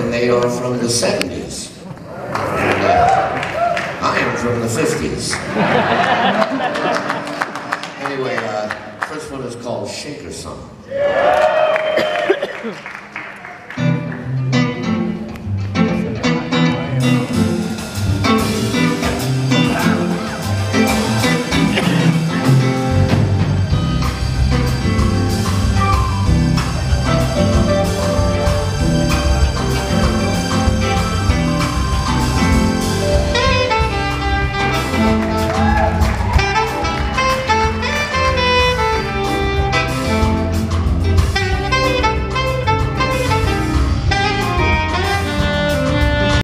and they are from the 70s. And, I am from the 50s. Anyway, first one is called Shaker Song.